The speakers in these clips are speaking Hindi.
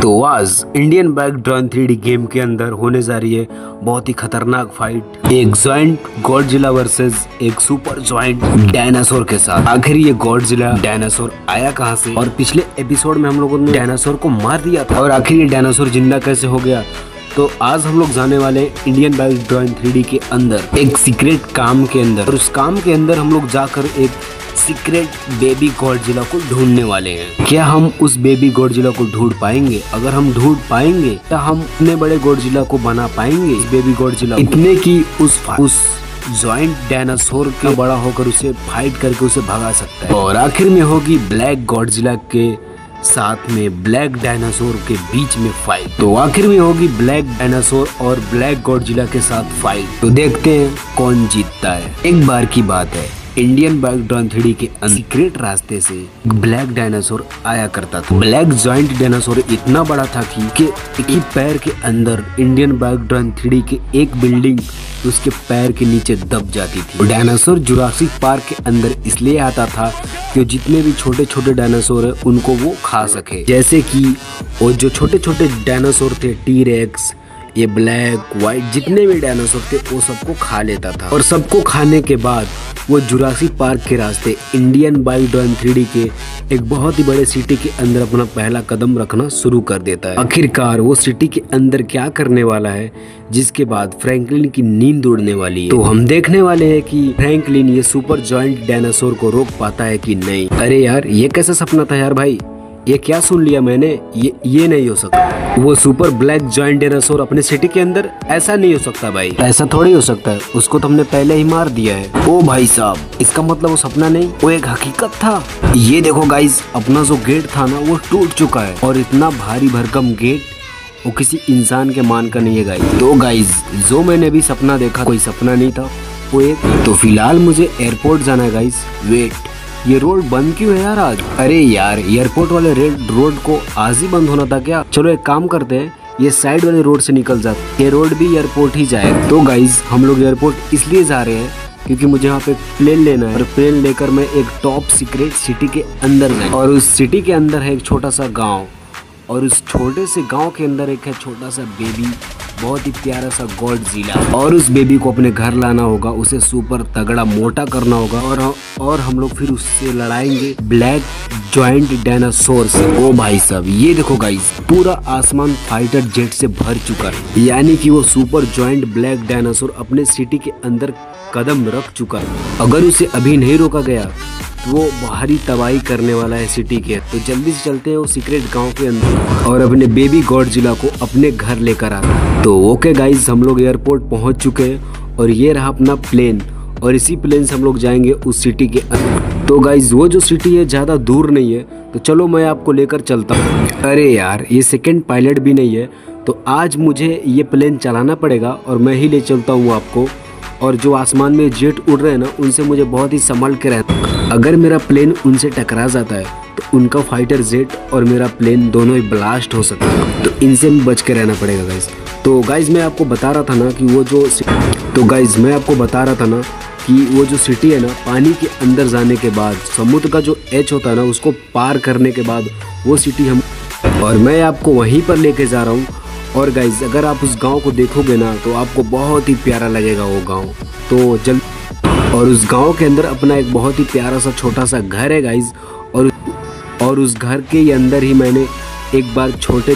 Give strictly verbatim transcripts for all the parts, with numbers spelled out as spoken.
तो आज Indian back drawn three D game के अंदर होने जा रही है बहुत ही खतरनाक फाइट, एक जॉइंट गॉडजिला वर्सेस एक सुपर जॉइंट डायनासोर के साथ। आखिर ये गॉडजिला डायनासोर आया कहां से, और पिछले एपिसोड में हम लोगों ने डायनासोर को मार दिया था, और आखिर ये डायनासोर जिंदा कैसे हो गया। तो आज हम लोग जाने वाले Indian back drawn three D के अंदर एक सीक्रेट काम के अंदर, और उस काम के अंदर हम लोग जाकर एक सीक्रेट बेबी गॉडजिला को ढूंढने वाले हैं। क्या हम उस बेबी गॉडजिला को ढूंढ पाएंगे? अगर हम ढूंढ पाएंगे तो हम इतने बड़े गॉडजिला को बना पाएंगे, इस बेबी गॉडजिला इतने की उस उस जॉइंट डायनासोर के बड़ा होकर उसे फाइट करके उसे भगा सकता है। और आखिर में होगी ब्लैक गॉडजिला के साथ में ब्लैक डायनासोर के बीच में फाइट। तो आखिर में होगी ब्लैक डायनासोर और ब्लैक गॉडजिला के साथ फाइट। तो देखते हैं कौन जीतता है। एक बार की बात है, Indian back drawn three D के सीक्रेट रास्ते से ब्लैक डायनासोर आया करता था। ब्लैक जॉइंट डायनासोर इतना बड़ा था कि, कि एक ही पैर के अंदर Indian back drawn three D के एक बिल्डिंग उसके पैर के नीचे दब जाती थी। डायनासोर जुरासिक पार्क के अंदर इसलिए आता था कि जितने भी छोटे छोटे डायनासोर है उनको वो खा सके। जैसे कि वो जो छोटे छोटे डायनासोर थे, टी रेक्स, ये ब्लैक व्हाइट जितने भी डायनासोर थे वो सबको खा लेता था। और सबको खाने के बाद वो जुरासिक पार्क के रास्ते Indian back drawn three D के एक बहुत ही बड़े सिटी के अंदर अपना पहला कदम रखना शुरू कर देता है। आखिरकार वो सिटी के अंदर क्या करने वाला है, जिसके बाद फ्रैंकलिन की नींद उड़ने वाली है। तो हम देखने वाले हैं कि फ्रैंकलिन ये सुपर जॉइंट डायनासोर को रोक पाता है कि नहीं। अरे यार, ये कैसा सपना था यार भाई, ये क्या सुन लिया मैंने, ये ये नहीं हो सकता। वो सुपर ब्लैक जॉइंट डायनासोर अपने सिटी के अंदर, ऐसा नहीं हो सकता भाई, ऐसा थोड़ी हो सकता है। उसको तो हमने पहले ही मार दिया है। ओ भाई साहब, इसका मतलब वो सपना नहीं, वो एक हकीकत था। ये देखो गाइस, अपना जो गेट था ना वो टूट चुका है, और इतना भारी भरकम गेट वो किसी इंसान के मान का नहीं है गाइस। तो गाइस, जो मैंने भी सपना देखा कोई सपना नहीं था, वो एक। तो फिलहाल मुझे एयरपोर्ट जाना है गाइस। वेट, ये रोड बंद क्यों है यार आज? अरे यार, एयरपोर्ट वाले रेड रोड को आज ही बंद होना था क्या? चलो एक काम करते हैं, ये साइड वाले रोड से निकल जाते, ये रोड भी एयरपोर्ट ही जाएगा। तो गाइज, हम लोग एयरपोर्ट इसलिए जा रहे हैं क्योंकि मुझे यहाँ पे प्लेन लेना है, और प्लेन लेकर मैं एक टॉप सीक्रेट सिटी के अंदर जाऊँ। और उस सिटी के अंदर है एक छोटा सा गाँव, और उस छोटे से गाँव के अंदर एक है छोटा सा बेबी, बहुत ही प्यारा सा गॉडजिला। और उस बेबी को अपने घर लाना होगा, उसे सुपर तगड़ा मोटा करना होगा, और और हम लोग फिर उससे लड़ाएंगे ब्लैक जॉइंट डायनासोर से। ओ भाई साहब, ये देखो गाइस, पूरा आसमान फाइटर जेट से भर चुका है, यानी कि वो सुपर जॉइंट ब्लैक डायनासोर अपने सिटी के अंदर कदम रख चुका है। अगर उसे अभी नहीं रोका गया तो वो भारी तबाही करने वाला है सिटी के। तो जल्दी से चलते हैं वो सीक्रेट गांव के अंदर और अपने बेबी गॉडजिला को अपने घर लेकर आते। तो ओके गाइज, हम लोग एयरपोर्ट पहुंच चुके हैं, और ये रहा अपना प्लेन, और इसी प्लेन से हम लोग जाएंगे उस सिटी के अंदर। तो गाइज, वो जो सिटी है ज्यादा दूर नहीं है, तो चलो मैं आपको लेकर चलता हूँ। अरे यार, ये सेकेंड पायलट भी नहीं है, तो आज मुझे ये प्लेन चलाना पड़ेगा, और मैं ही ले चलता हूँ आपको। और जो आसमान में जेट उड़ रहे हैं ना, उनसे मुझे बहुत ही संभल के रहना। अगर मेरा प्लेन उनसे टकरा जाता है तो उनका फाइटर जेट और मेरा प्लेन दोनों ही ब्लास्ट हो सकता है, तो इनसे बच के रहना पड़ेगा गाइज। तो गाइज, मैं आपको बता रहा था ना कि वो जो तो गाइज मैं आपको बता रहा था ना कि वो जो सिटी है ना, पानी के अंदर जाने के बाद, समुद्र का जो एच होता है ना, उसको पार करने के बाद वो सिटी हम, और मैं आपको वहीं पर लेके जा रहा हूँ। और गाइज, अगर आप उस गांव को देखोगे ना तो आपको बहुत ही प्यारा लगेगा वो गांव। तो जल और उस गांव के अंदर अपना एक बहुत ही प्यारा सा छोटा सा घर है गाइज, और और उस घर के ही अंदर ही मैंने एक बार छोटे,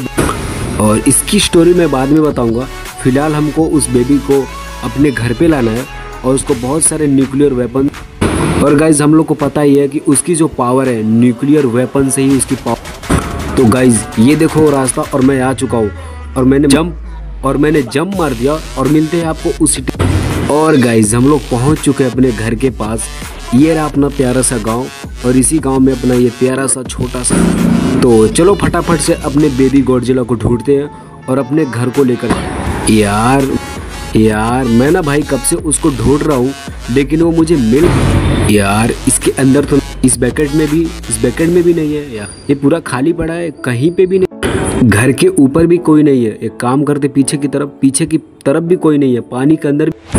और इसकी स्टोरी मैं बाद में बताऊंगा। फिलहाल हमको उस बेबी को अपने घर पे लाना है, और उसको बहुत सारे न्यूक्लियर वेपन, और गाइज हम लोग को पता ही है कि उसकी जो पावर है न्यूक्लियर वेपन से ही उसकी पावर। तो गाइज, ये देखो रास्ता, और मैं आ चुका हूँ, और मैंने जंप और मैंने जंप मार दिया, और मिलते हैं आपको उस सिटी। और गाइज, हम लोग पहुंच चुके हैं अपने घर के पास। ये रहा अपना प्यारा सा गांव, और इसी गांव में अपना ये प्यारा सा छोटा सा। तो चलो फटाफट से अपने बेबी गॉडजिला को ढूंढते हैं और अपने घर को लेकर। यार यार मैं ना भाई कब से उसको ढूंढ रहा हूँ, लेकिन वो मुझे मिल। यार इसके अंदर तो, इस बैकेट में भी इस बैकेट में भी नहीं है यार, ये पूरा खाली पड़ा है, कहीं पे भी नहीं। घर के ऊपर भी कोई नहीं है। एक काम करते, पीछे की तरफ पीछे की तरफ भी कोई नहीं है, पानी के अंदर भी।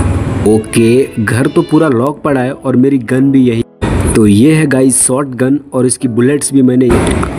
ओके, घर तो पूरा लॉक पड़ा है, और मेरी गन भी यही। तो ये है गाइस शॉर्ट गन, और इसकी बुलेट्स भी मैंने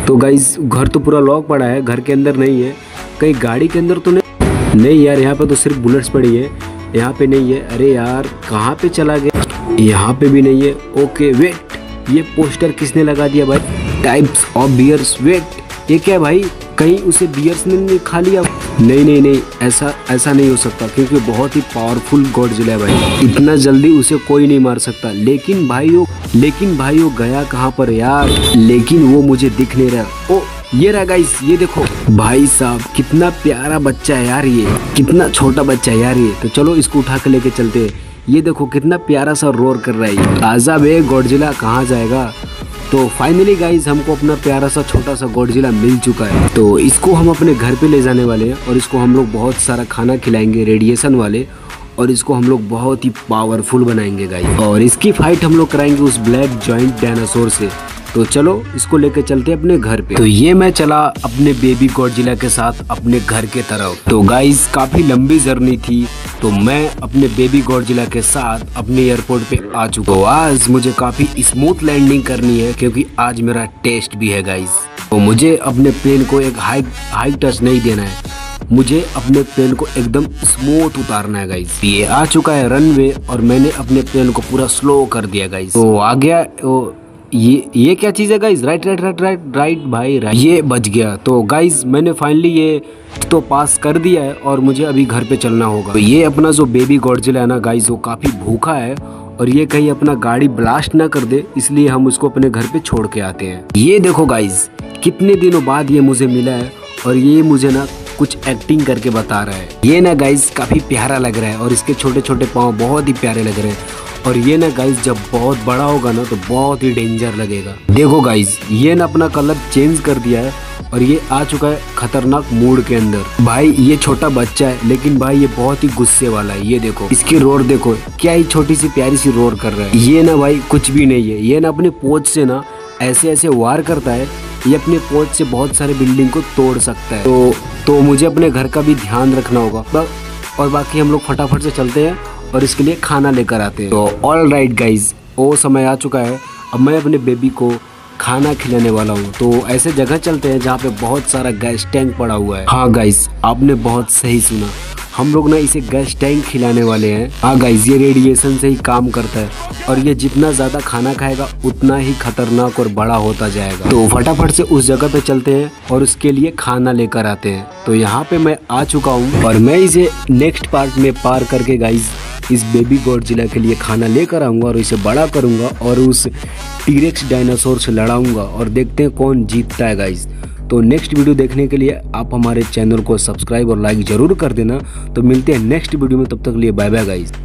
तो गाइस घर तो पूरा लॉक पड़ा है, घर के अंदर नहीं है। कहीं गाड़ी के अंदर तो नहीं नहीं यार, यहाँ पे तो सिर्फ बुलेट्स पड़ी है, यहाँ पे नहीं है। अरे यार कहाँ पे चला गया, यहाँ पे भी नहीं है। ओके वेट, ये पोस्टर किसने लगा दिया भाई, टाइप्स ऑफ बियर्स। वेट ये क्या है भाई, कहीं उसे बियर्स ने खा लिया? नहीं नहीं नहीं, ऐसा ऐसा नहीं हो सकता, क्योंकि बहुत ही पावरफुल गॉडजिला है भाई, इतना जल्दी उसे कोई नहीं मार सकता। लेकिन भाई वो लेकिन भाई वो गया कहाँ पर यार, लेकिन वो मुझे दिख नहीं रहा। ओ ये रहा गाइस, ये देखो भाई साहब, कितना प्यारा बच्चा है यार, ये कितना छोटा बच्चा है यार ये। तो चलो इसको उठा के लेके चलते हैं। ये देखो कितना प्यारा सा रोर कर रहा है। आजा बे गॉडजिला, कहाँ जाएगा। तो फाइनली गाइज हमको अपना प्यारा सा छोटा सा गॉडजिला मिल चुका है। तो इसको हम अपने घर पे ले जाने वाले हैं और इसको हम लोग बहुत सारा खाना खिलाएंगे रेडिएशन वाले, और इसको हम लोग बहुत ही पावरफुल बनाएंगे गाइज। और इसकी फाइट हम लोग कराएंगे उस ब्लैक जॉइंट डायनासोर से। तो चलो इसको लेके चलते हैं अपने घर पे। तो ये मैं चला अपने बेबी गॉडजिला के साथ अपने घर के तरफ। तो गाइज काफी लंबी जर्नी थी, तो मैं अपने बेबी गॉडजिला के साथ अपने एयरपोर्ट पे आ चुका हूँ। आज मुझे काफी स्मूथ लैंडिंग करनी है, क्योंकि आज मेरा टेस्ट भी है गाइज। तो मुझे अपने प्लेन को एक हाई हाई टच नहीं देना है, मुझे अपने प्लेन को एकदम स्मूथ उतारना है गाइज। ये आ चुका है रनवे और मैंने अपने प्लेन को पूरा स्लो कर दिया गाइज। तो आ गया तो ये ये क्या चीज़ है guys, right right right right right भाई राइट, ये बच गया। तो गाइज मैंने फाइनली ये तो पास कर दिया है और मुझे अभी घर पे चलना होगा। तो ये अपना जो बेबी गॉडजिला है ना गाइज, वो काफ़ी भूखा है और ये कहीं अपना गाड़ी ब्लास्ट ना कर दे, इसलिए हम उसको अपने घर पे छोड़ के आते हैं। ये देखो गाइज कितने दिनों बाद ये मुझे मिला है और ये मुझे ना कुछ एक्टिंग करके बता रहा है। ये ना गाइज काफ़ी प्यारा लग रहा है और इसके छोटे छोटे पाँव बहुत ही प्यारे लग रहे हैं। और ये ना गाइज जब बहुत बड़ा होगा ना तो बहुत ही डेंजर लगेगा। देखो गाइज ये ना अपना कलर चेंज कर दिया है और ये आ चुका है खतरनाक मूड के अंदर। भाई ये छोटा बच्चा है, लेकिन भाई ये बहुत ही गुस्से वाला है। ये देखो इसकी रोर देखो, क्या ही छोटी सी प्यारी सी रोर कर रहा है। ये ना भाई कुछ भी नहीं है, ये ना अपने पोंछ से ना ऐसे ऐसे वार करता है। ये अपने पोंछ से बहुत सारे बिल्डिंग को तोड़ सकता है। तो तो मुझे अपने घर का भी ध्यान रखना होगा। और बाकी हम लोग फटाफट से चलते हैं और इसके लिए खाना लेकर आते हैं। तो ऑल राइट गाइज, वो समय आ चुका है, अब मैं अपने बेबी को खाना खिलाने वाला हूँ। तो ऐसे जगह चलते हैं जहाँ पे बहुत सारा गैस टैंक पड़ा हुआ है। हाँ गाइज आपने बहुत सही सुना, हम लोग ना इसे गैस टैंक खिलाने वाले हैं। हाँ गाइज ये रेडिएशन से ही काम करता है और ये जितना ज़्यादा खाना खाएगा उतना ही खतरनाक और बड़ा होता जाएगा। तो फटाफट से उस जगह पे चलते हैं और उसके लिए खाना लेकर आते हैं। तो यहाँ पे मैं आ चुका हूँ और मैं इसे नेक्स्ट पार्ट में पार करके गाइज इस बेबी गॉडजिला के लिए खाना लेकर आऊँगा और इसे बड़ा करूँगा और उस टीरेक्स डायनासोर से लड़ाऊँगा और देखते हैं कौन जीतता है गाइज। तो नेक्स्ट वीडियो देखने के लिए आप हमारे चैनल को सब्सक्राइब और लाइक जरूर कर देना। तो मिलते हैं नेक्स्ट वीडियो में, तब तक के लिए बाय बाय गाइज।